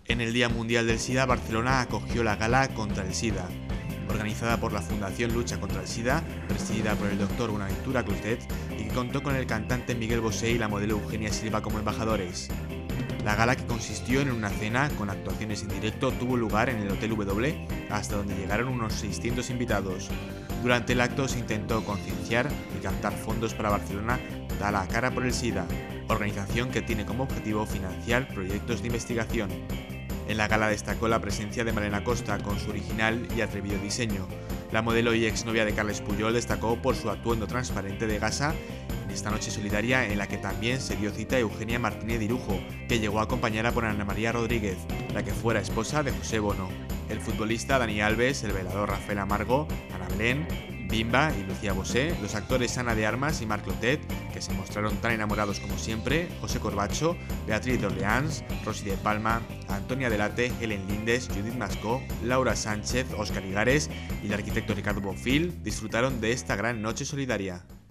En el Día Mundial del SIDA, Barcelona acogió la gala contra el SIDA, organizada por la Fundación Lucha contra el SIDA, presidida por el Dr. Bonaventura Clotet, y que contó con el cantante Miguel Bosé y la modelo Eugenia Silva como embajadores. La gala, que consistió en una cena con actuaciones en directo, tuvo lugar en el Hotel W, hasta donde llegaron unos 600 invitados. Durante el acto se intentó concienciar y captar fondos para Barcelona Da la cara por el SIDA, organización que tiene como objetivo financiar proyectos de investigación. En la gala destacó la presencia de Malena Costa con su original y atrevido diseño. La modelo y exnovia de Carles Puyol destacó por su atuendo transparente de gasa en esta noche solidaria, en la que también se dio cita a Eugenia Martínez de Irujo, que llegó acompañada por Ana María Rodríguez, la que fuera esposa de José Bono, el futbolista Dani Alves, el bailador Rafael Amargo, Ana Belén, Bimba y Lucía Bosé, los actores Ana de Armas y Marc Clotet, que se mostraron tan enamorados como siempre, José Corbacho, Beatriz de Orleans, Rosy de Palma, Antonia Delate, Helen Lindes, Judith Mascó, Laura Sánchez, Óscar Igares y el arquitecto Ricardo Bonfil disfrutaron de esta gran noche solidaria.